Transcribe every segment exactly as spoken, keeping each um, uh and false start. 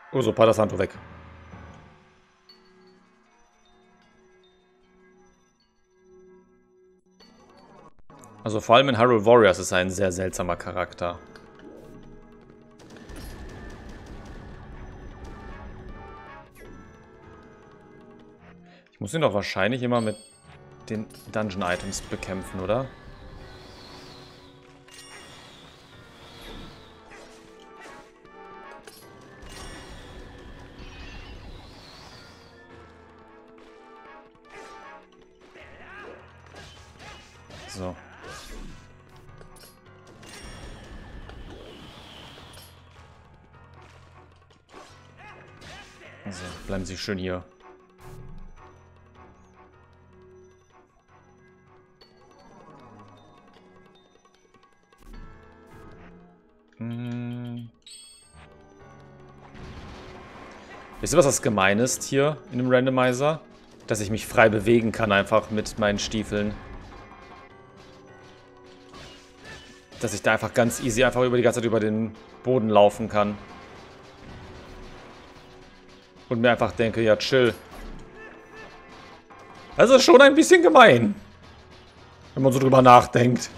Oh, so, Palo Santo weg. Also vor allem in Hyrule Warriors ist er ein sehr seltsamer Charakter. Ich muss ihn doch wahrscheinlich immer mit den Dungeon-Items bekämpfen, oder? So. Also, bleiben Sie schön hier. Hm. Wisst ihr, was das gemein ist hier in dem Randomizer? Dass ich mich frei bewegen kann einfach mit meinen Stiefeln. Dass ich da einfach ganz easy einfach über die ganze Zeit über den Boden laufen kann. Und mir einfach denke, ja chill. Das ist schon ein bisschen gemein. Wenn man so drüber nachdenkt.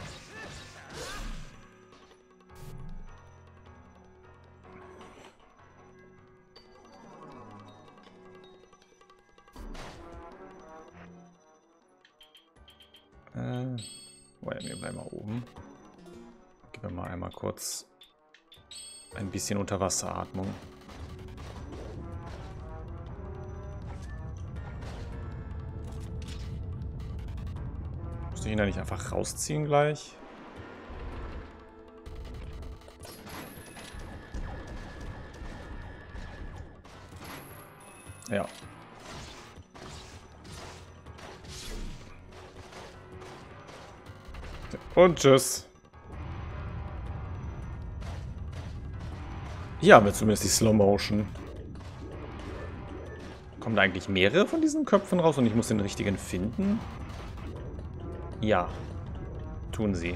Äh, well, wir bleiben mal oben. Geben wir mal einmal kurz ein bisschen Unterwasseratmung. Muss ich ihn da nicht einfach rausziehen gleich? Ja. Und tschüss. Hier haben wir zumindest die Slow Motion. Kommen da eigentlich mehrere von diesen Köpfen raus und ich muss den richtigen finden? Ja. Tun sie.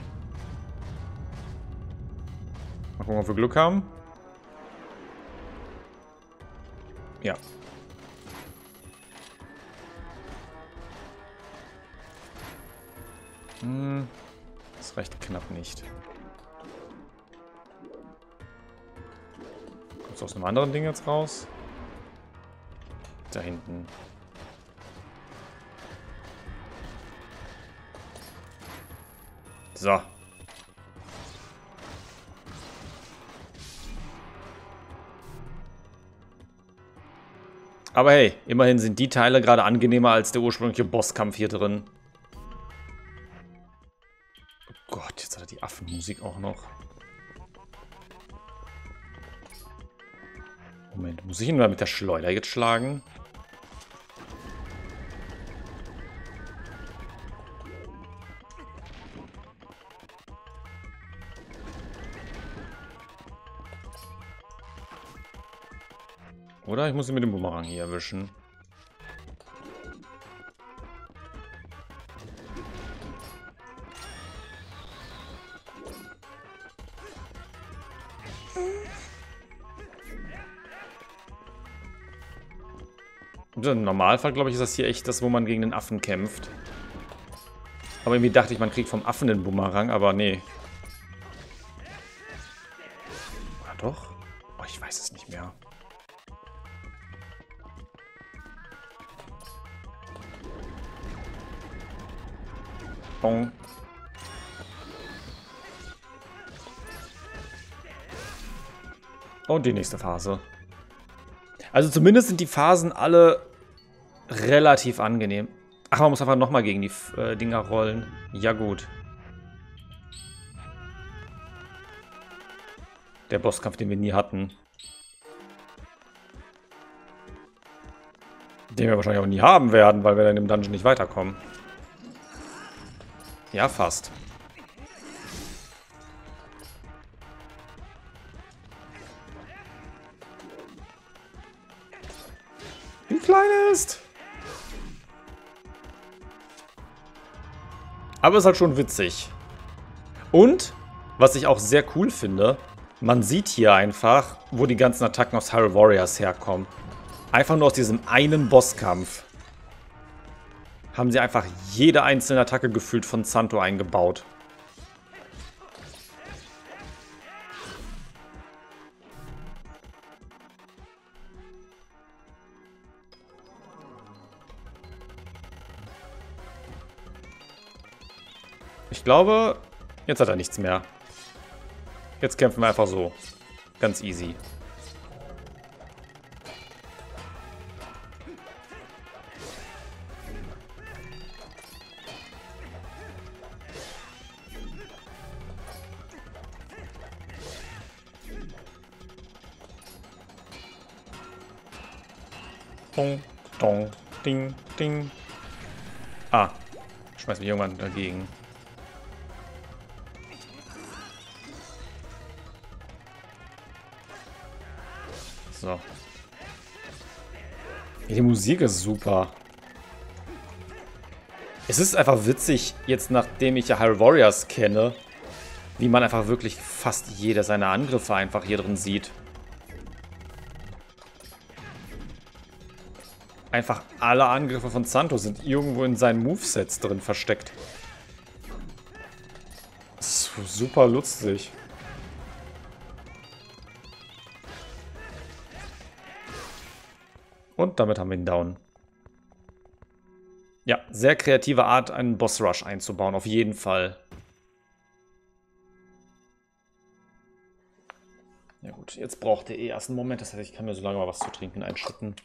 Mal gucken, ob wir Glück haben. Ja. Hm. Das reicht knapp nicht. Kommt es aus einem anderen Ding jetzt raus? Da hinten. So. Aber hey, immerhin sind die Teile gerade angenehmer als der ursprüngliche Bosskampf hier drin. Oh Gott, jetzt hat er die Affenmusik auch noch. Moment, muss ich ihn mal mit der Schleuder jetzt schlagen? Oder ich muss ihn mit dem Bumerang hier erwischen. Im Normalfall, glaube ich, ist das hier echt das, wo man gegen den Affen kämpft. Aber irgendwie dachte ich, man kriegt vom Affen den Bumerang, aber nee. Oder doch? Oh, ich weiß es nicht mehr. Bong. Und die nächste Phase. Also zumindest sind die Phasen alle relativ angenehm. Ach, man muss einfach nochmal gegen die äh, Dinger rollen. Ja gut. Der Bosskampf, den wir nie hatten. Den wir wahrscheinlich auch nie haben werden, weil wir dann im Dungeon nicht weiterkommen. Ja, fast. Wie klein er ist. Aber ist halt schon witzig. Und, was ich auch sehr cool finde, Man sieht hier einfach, wo die ganzen Attacken aus Hyrule Warriors herkommen. Einfach nur aus diesem einen Bosskampf. Haben sie einfach jede einzelne Attacke gefühlt von Zanto eingebaut. Ich glaube, jetzt hat er nichts mehr. Jetzt kämpfen wir einfach so. Ganz easy. Dong, dong, ding, ding. Ah, schmeiß mich irgendwann dagegen. So. Die Musik ist super. Es ist einfach witzig, jetzt nachdem ich ja Hyrule Warriors kenne, wie man einfach wirklich fast jeder seiner Angriffe einfach hier drin sieht. Einfach alle Angriffe von Zanto sind irgendwo in seinen Movesets drin versteckt. Das ist super lustig. Und damit haben wir ihn down. Ja, sehr kreative Art, einen Boss-Rush einzubauen, auf jeden Fall. Ja gut, jetzt braucht er eh erst einen Moment, das heißt, ich kann mir so lange mal was zu trinken einschütten.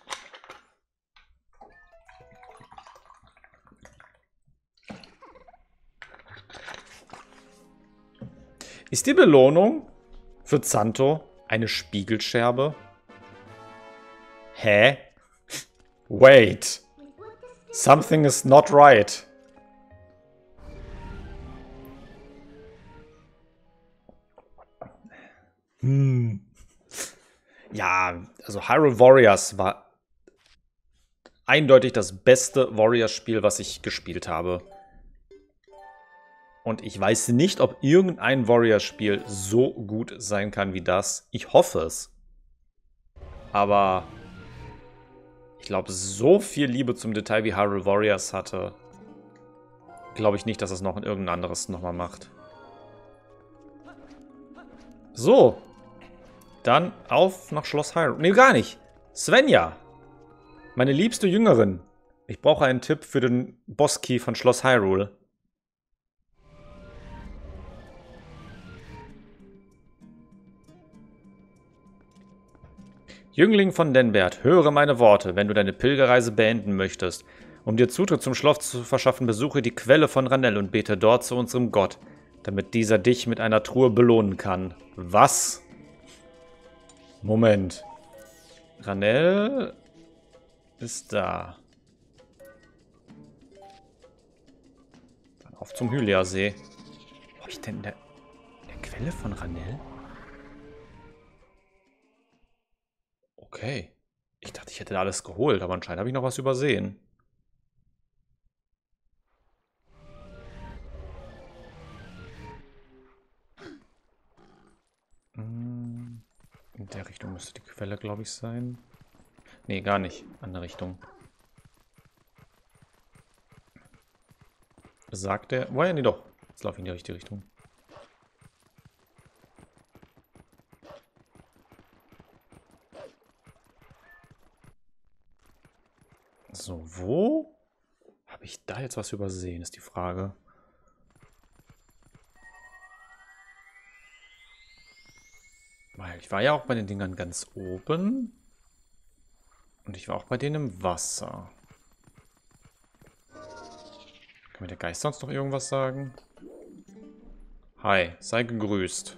Ist die Belohnung für Zanto eine Spiegelscherbe? Hä? Wait. Something is not right. Hm. Ja, also Hyrule Warriors war eindeutig das beste Warriors-Spiel, was ich gespielt habe. Und ich weiß nicht, ob irgendein Warriors-Spiel so gut sein kann wie das. Ich hoffe es. Aber ich glaube, so viel Liebe zum Detail wie Hyrule Warriors hatte, glaube ich nicht, dass es noch in irgendein anderes nochmal macht. So. Dann auf nach Schloss Hyrule. Nee, gar nicht. Svenja. Meine liebste Jüngerin. Ich brauche einen Tipp für den Boss-Key von Schloss Hyrule. Jüngling von Denbert, höre meine Worte, wenn du deine Pilgerreise beenden möchtest. Um dir Zutritt zum Schloss zu verschaffen, besuche die Quelle von Ranell und bete dort zu unserem Gott, damit dieser dich mit einer Truhe belohnen kann. Was? Moment. Ranell ist da. Dann auf zum Hylia-See. Wo hab ich denn in der, in der Quelle von Ranell? Okay. Ich dachte, ich hätte da alles geholt, aber anscheinend habe ich noch was übersehen. In der Richtung müsste die Quelle, glaube ich, sein. Nee, gar nicht. Andere Richtung. Sagt er... Woher? Nee, doch. Jetzt laufe ich in die richtige Richtung. So, wo habe ich da jetzt was übersehen, ist die Frage. Weil ich war ja auch bei den Dingern ganz oben. Und ich war auch bei denen im Wasser. Kann mir der Geist sonst noch irgendwas sagen? Hi, sei gegrüßt.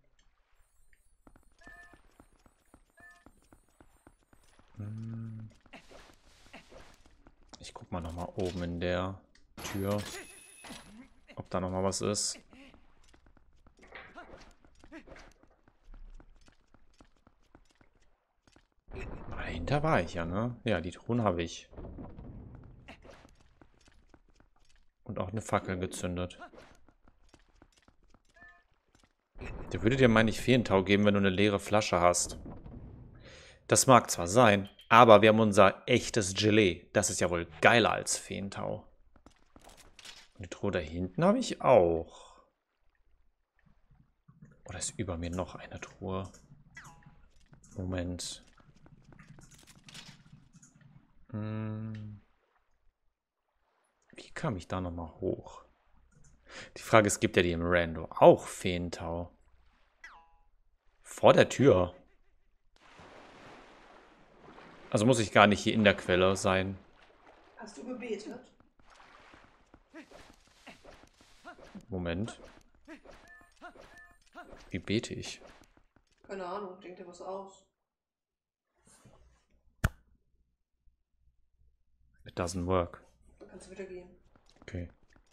Ich guck mal nochmal oben in der Tür, ob da nochmal was ist. Dahinter war ich ja, ne? Ja, die Truhen habe ich. Und auch eine Fackel gezündet. Der würde dir, meine ich, Feentau geben, wenn du eine leere Flasche hast. Das mag zwar sein, aber wir haben unser echtes Gelee. Das ist ja wohl geiler als Feentau. Und die Truhe da hinten habe ich auch. Oder ist über mir noch eine Truhe? Moment. Hm. Wie kam ich da nochmal hoch? Die Frage ist, gibt ja die im Rando auch Feentau? Vor der Tür. Also muss ich gar nicht hier in der Quelle sein. Hast du gebetet? Moment. Wie bete ich? Keine Ahnung, denk dir was aus. It doesn't work. Dann kannst du wieder gehen. Okay.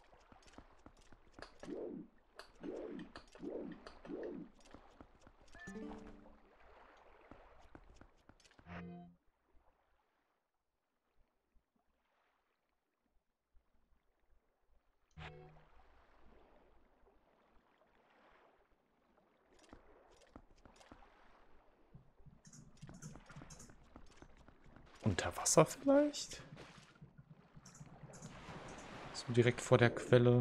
Unter Wasser vielleicht? So direkt vor der Quelle.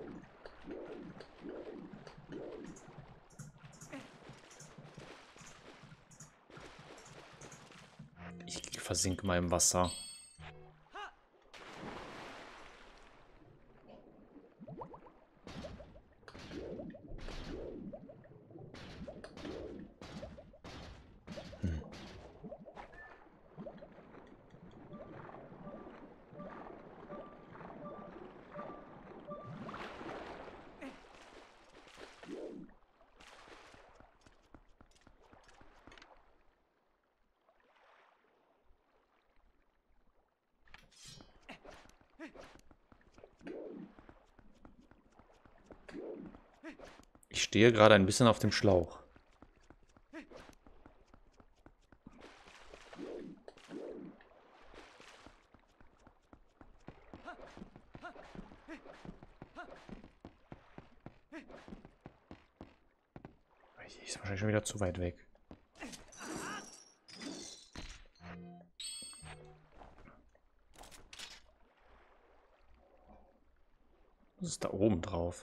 Ich versinke mal im Wasser. Hm. Ich stehe gerade ein bisschen auf dem Schlauch. Ich ist wahrscheinlich schon wieder zu weit weg. Was ist da oben drauf?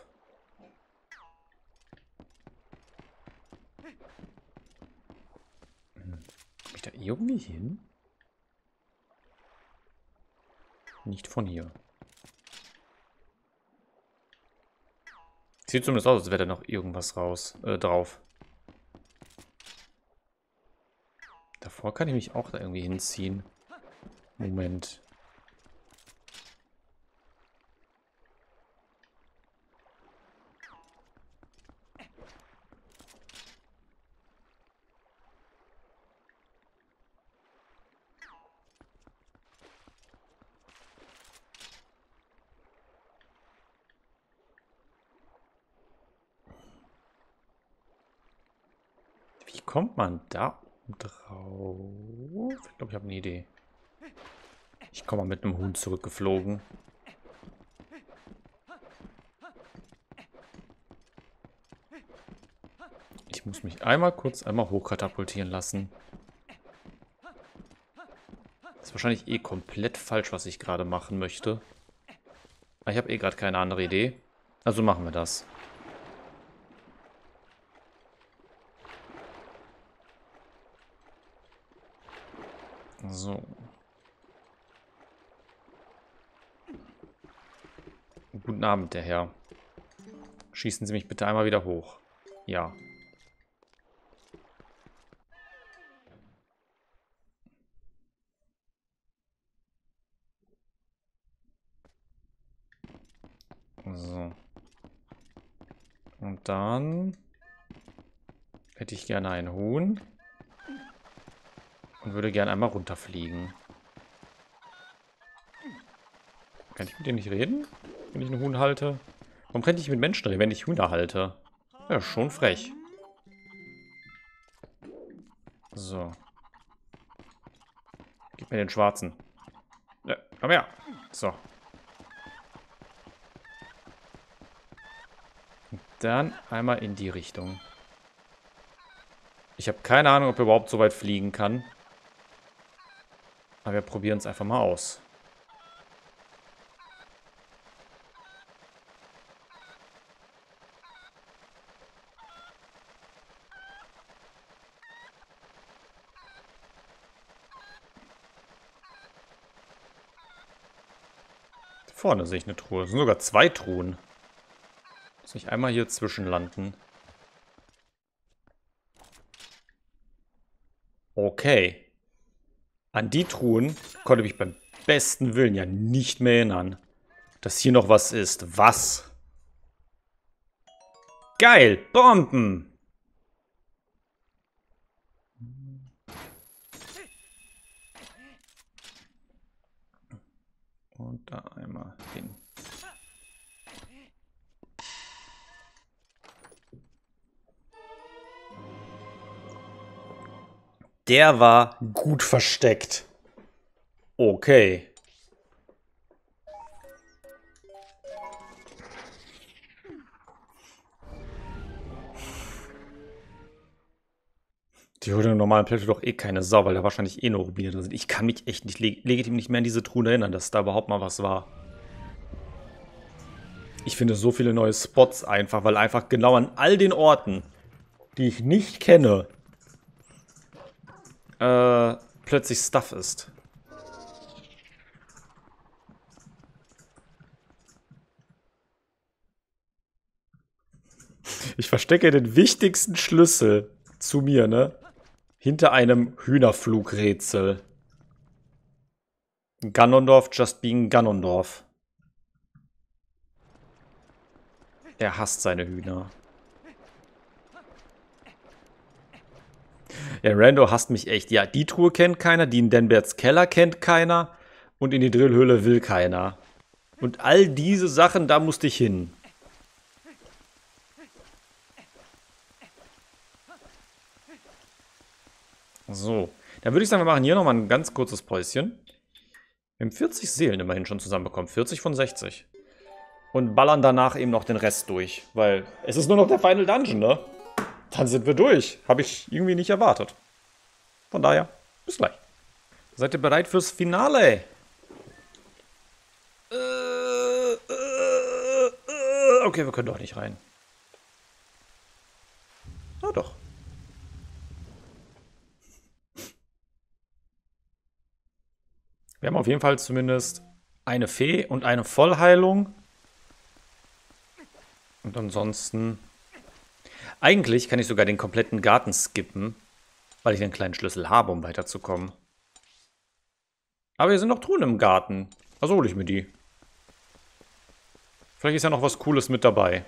Hm. Komm ich da irgendwie hin? Nicht von hier. Sieht zumindest aus, als wäre da noch irgendwas raus, äh, drauf. Davor kann ich mich auch da irgendwie hinziehen. Moment. Wie kommt man da drauf? Ich glaube, ich habe eine Idee. Ich komme mal mit einem Huhn zurückgeflogen. Ich muss mich einmal kurz einmal hochkatapultieren lassen. Das ist wahrscheinlich eh komplett falsch, was ich gerade machen möchte. Aber ich habe eh gerade keine andere Idee. Also machen wir das. So. Guten Abend, der Herr. Schießen Sie mich bitte einmal wieder hoch. Ja. So. Und dann hätte ich gerne ein Huhn. Und würde gerne einmal runterfliegen. Kann ich mit denen nicht reden, wenn ich einen Huhn halte? Warum kann ich nicht mit Menschen reden, wenn ich Hühner halte? Ja, schon frech. So. Gib mir den schwarzen. Ja, komm her. So. Und dann einmal in die Richtung. Ich habe keine Ahnung, ob er überhaupt so weit fliegen kann. Aber wir probieren es einfach mal aus. Vorne sehe ich eine Truhe. Es sind sogar zwei Truhen. Muss ich einmal hier zwischenlanden. Okay. An die Truhen konnte ich mich beim besten Willen ja nicht mehr erinnern, dass hier noch was ist. Was? Geil! Bomben! Und da einmal hin. Der war gut versteckt. Okay. Die holt im normalen Plätze doch eh keine Sau, weil da wahrscheinlich eh nur Rubine drin sind. Ich kann mich echt nicht leg legitim nicht mehr an diese Truhen erinnern, dass da überhaupt mal was war. Ich finde so viele neue Spots einfach, weil einfach genau an all den Orten, die ich nicht kenne, äh, plötzlich Stuff ist. Ich verstecke den wichtigsten Schlüssel zu mir, ne? Hinter einem Hühnerflugrätsel. Ganondorf just being Ganondorf. Er hasst seine Hühner. Ja, Rando hasst mich echt. Ja, die Truhe kennt keiner, die in Denberts Keller kennt keiner und in die Drillhöhle will keiner. Und all diese Sachen, da musste ich hin. So, dann würde ich sagen, wir machen hier nochmal ein ganz kurzes Päuschen. Wir haben vierzig Seelen immerhin schon zusammenbekommen. vierzig von sechzig. Und ballern danach eben noch den Rest durch. Weil es ist nur noch der Final Dungeon, ne? Dann sind wir durch. Habe ich irgendwie nicht erwartet. Von daher, bis gleich. Seid ihr bereit fürs Finale? Äh, äh, äh, okay, wir können doch nicht rein. Na doch. Wir haben auf jeden Fall zumindest eine Fee und eine Vollheilung. Und ansonsten... Eigentlich kann ich sogar den kompletten Garten skippen, weil ich einen kleinen Schlüssel habe, um weiterzukommen. Aber hier sind noch Truhen im Garten. Also hole ich mir die. Vielleicht ist ja noch was Cooles mit dabei.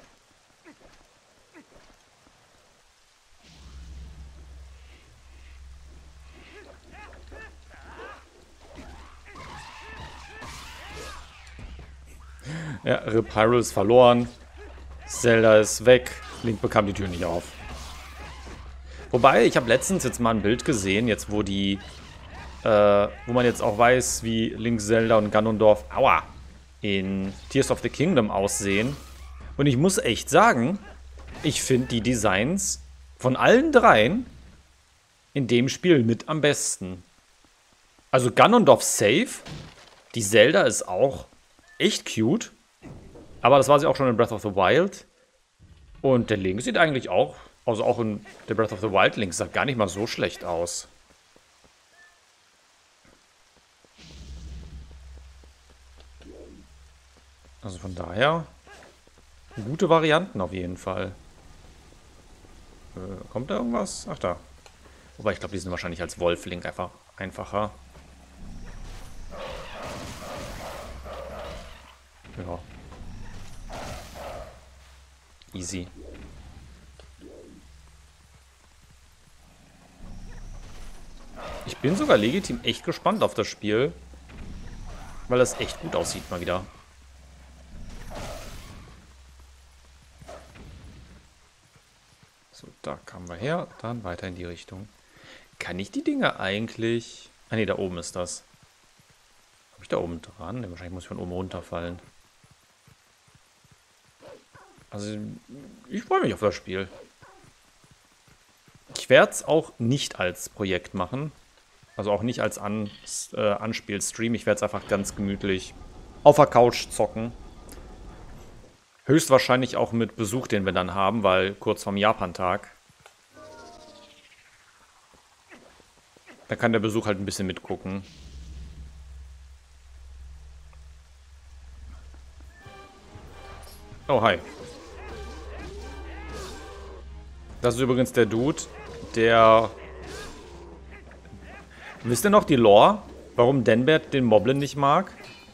Ja, Rip Hyrule ist verloren. Zelda ist weg. Link bekam die Tür nicht auf. Wobei, ich habe letztens jetzt mal ein Bild gesehen, jetzt wo die, äh, wo man jetzt auch weiß, wie Link, Zelda und Ganondorf, aua, in Tears of the Kingdom aussehen. Und ich muss echt sagen, ich finde die Designs von allen dreien in dem Spiel mit am besten. Also Ganondorf safe, die Zelda ist auch echt cute, aber das war sie auch schon in Breath of the Wild. Und der Link sieht eigentlich auch, also auch in der Breath of the Wild Link, sah gar nicht mal so schlecht aus. Also von daher, gute Varianten auf jeden Fall. Äh, kommt da irgendwas? Ach da. Wobei ich glaube, die sind wahrscheinlich als Wolf-Link einfach einfacher. Ja. Easy. Ich bin sogar legitim echt gespannt auf das Spiel. Weil das echt gut aussieht mal wieder. So, da kamen wir her. Dann weiter in die Richtung. Kann ich die Dinge eigentlich... Ah ne, da oben ist das. Habe ich da oben dran? Ne, wahrscheinlich muss ich von oben runterfallen. Also, ich freue mich auf das Spiel. Ich werde es auch nicht als Projekt machen. Also auch nicht als An äh, Anspielstream. Ich werde es einfach ganz gemütlich auf der Couch zocken. Höchstwahrscheinlich auch mit Besuch, den wir dann haben, weil kurz vorm Japan-Tag. Da kann der Besuch halt ein bisschen mitgucken. Oh, hi. Das ist übrigens der Dude, der... Wisst ihr noch die Lore? Warum Denbert den Moblin nicht mag?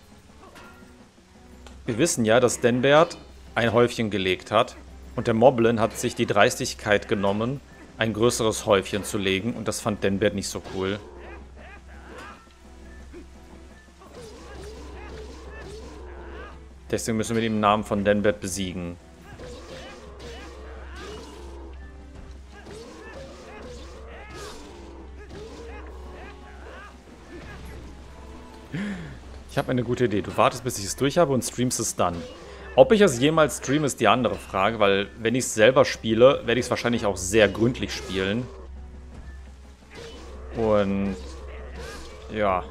Wir wissen ja, dass Denbert ein Häufchen gelegt hat. Und der Moblin hat sich die Dreistigkeit genommen, ein größeres Häufchen zu legen. Und das fand Denbert nicht so cool. Deswegen müssen wir ihn im Namen von Denbert besiegen. Ich habe eine gute Idee. Du wartest, bis ich es durch habe und streamst es dann. Ob ich es jemals streame, ist die andere Frage, weil wenn ich es selber spiele, werde ich es wahrscheinlich auch sehr gründlich spielen. Und ja.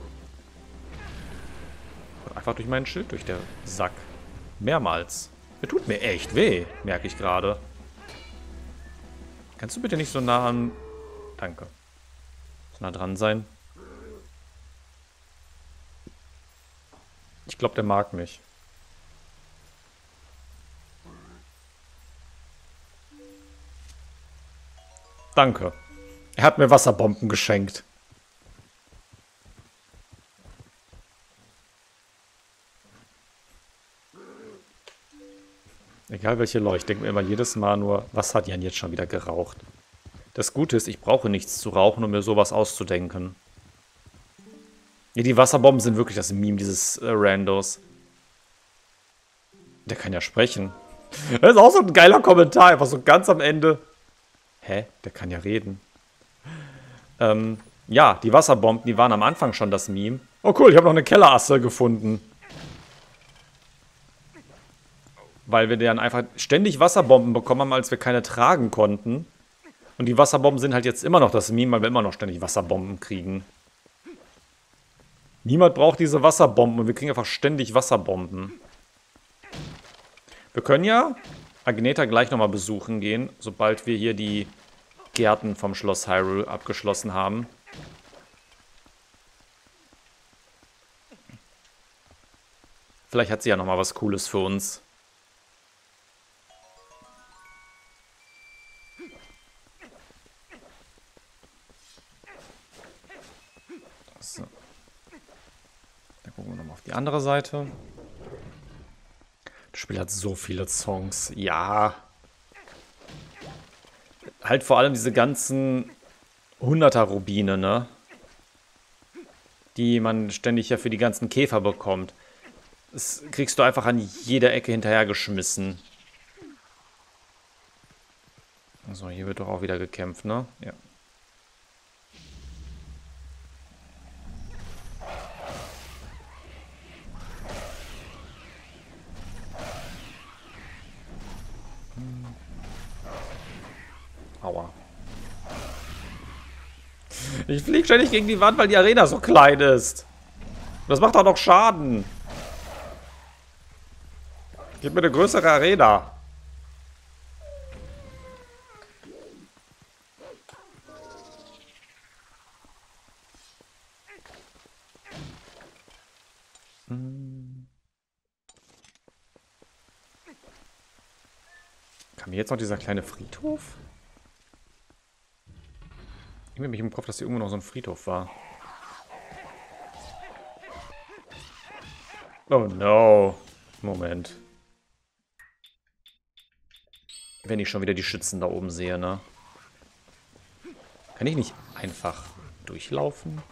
Einfach durch meinen Schild durch der Sack. Mehrmals. Der tut mir echt weh, merke ich gerade. Kannst du bitte nicht so nah an... Danke. So nah dran sein. Ich glaube, der mag mich. Danke. Er hat mir Wasserbomben geschenkt. Egal welche Lore, ich denke mir immer jedes Mal nur, was hat Jan jetzt schon wieder geraucht? Das Gute ist, ich brauche nichts zu rauchen, um mir sowas auszudenken. Ja, die Wasserbomben sind wirklich das Meme dieses äh, Randos. Der kann ja sprechen. Das ist auch so ein geiler Kommentar, einfach so ganz am Ende. Hä? Der kann ja reden. Ähm, ja, die Wasserbomben, die waren am Anfang schon das Meme. Oh cool, ich habe noch eine Kellerasse gefunden. Weil wir dann einfach ständig Wasserbomben bekommen haben, als wir keine tragen konnten. Und die Wasserbomben sind halt jetzt immer noch das Meme, weil wir immer noch ständig Wasserbomben kriegen. Niemand braucht diese Wasserbomben und wir kriegen einfach ständig Wasserbomben. Wir können ja Agneta gleich nochmal besuchen gehen, sobald wir hier die Gärten vom Schloss Hyrule abgeschlossen haben. Vielleicht hat sie ja nochmal was Cooles für uns. So. Dann gucken wir nochmal auf die andere Seite. Das Spiel hat so viele Songs. Ja. Halt vor allem diese ganzen Hunderter-Rubine, ne? Die man ständig ja für die ganzen Käfer bekommt. Das kriegst du einfach an jeder Ecke hinterhergeschmissen. So, hier wird doch auch wieder gekämpft, ne? Ja. Aua. Ich fliege ständig gegen die Wand, weil die Arena so klein ist. Das macht doch noch Schaden. Gib mir eine größere Arena. Hm. Kam mir jetzt noch dieser kleine Friedhof? Ich habe mich im Kopf, dass hier irgendwo noch so ein Friedhof war. Oh no. Moment. Wenn ich schon wieder die Schützen da oben sehe, ne? Kann ich nicht einfach durchlaufen?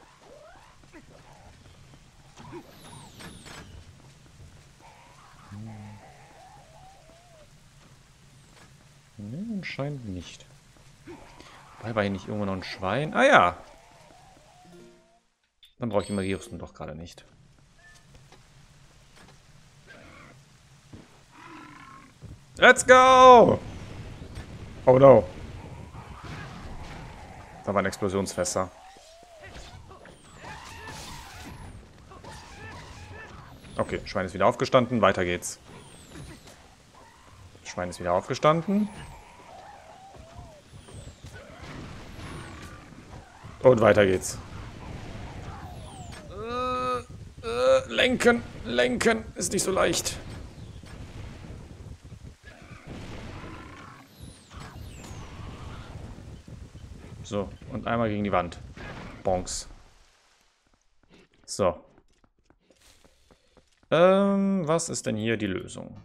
Ne, anscheinend nicht. Wobei, war hier nicht irgendwo noch ein Schwein? Ah ja. Dann brauche ich die Magierüstung doch gerade nicht. Let's go! Oh no. Da waren Explosionsfässer. Okay, Schwein ist wieder aufgestanden. Weiter geht's. Schwein ist wieder aufgestanden. Und weiter geht's. Äh, äh, lenken, lenken ist nicht so leicht. So, und einmal gegen die Wand. Bonks. So. Ähm, was ist denn hier die Lösung?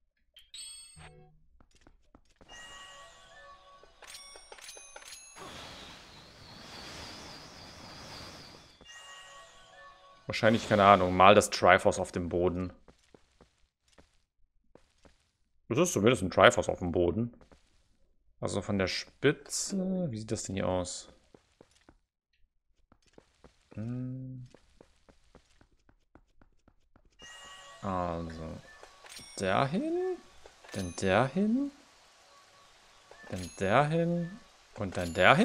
Wahrscheinlich, keine Ahnung, mal das Triforce auf dem Boden. Das ist zumindest ein Triforce auf dem Boden. Also von der Spitze. Wie sieht das denn hier aus? Hm. Also. Dahin. Dann dahin. Dann dahin. Und dann dahin.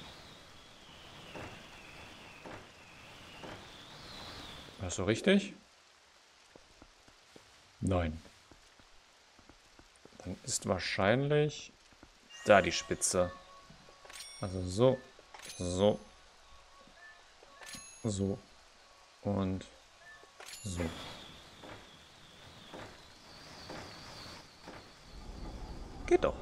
War das so richtig? Nein. Dann ist wahrscheinlich da die Spitze. Also so, so, so und so. Geht doch.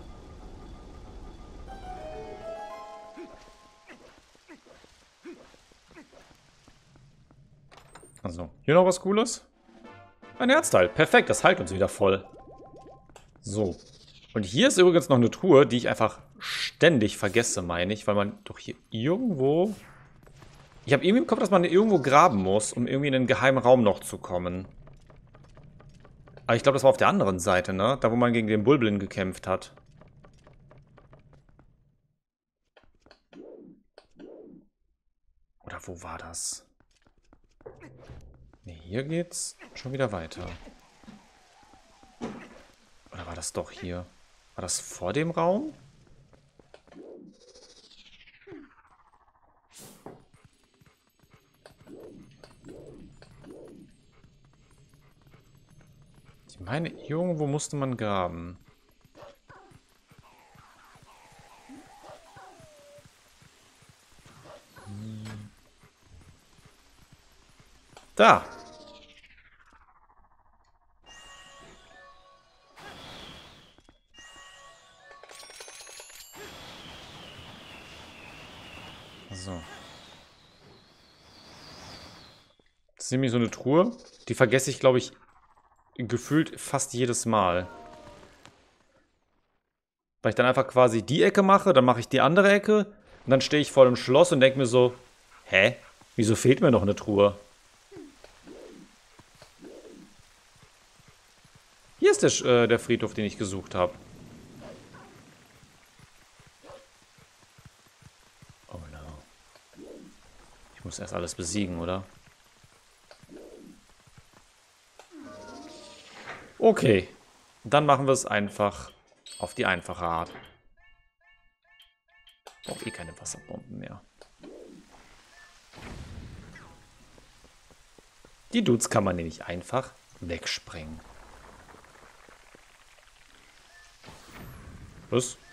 Also, hier noch was Cooles? Ein Herzteil. Perfekt, das heilt uns wieder voll. So. Und hier ist übrigens noch eine Truhe, die ich einfach ständig vergesse, meine ich, weil man doch hier irgendwo... Ich habe irgendwie im Kopf, dass man irgendwo graben muss, um irgendwie in einen geheimen Raum noch zu kommen. Aber ich glaube, das war auf der anderen Seite, ne? Da, wo man gegen den Bulblin gekämpft hat. Oder wo war das? Ne, hier geht's schon wieder weiter. Oder war das doch hier? War das vor dem Raum? Ich meine, irgendwo musste man graben. Hm. Da! So. Das ist nämlich so eine Truhe. Die vergesse ich, glaube ich, gefühlt fast jedes Mal. Weil ich dann einfach quasi die Ecke mache, dann mache ich die andere Ecke und dann stehe ich vor dem Schloss und denke mir so, hä? Wieso fehlt mir noch eine Truhe? Hier ist der, äh, der Friedhof, den ich gesucht habe. Oh no. Ich muss erst alles besiegen, oder? Okay. Dann machen wir es einfach auf die einfache Art. Brauche eh keine Wasserbomben mehr. Die Dudes kann man nämlich einfach wegsprengen. Was?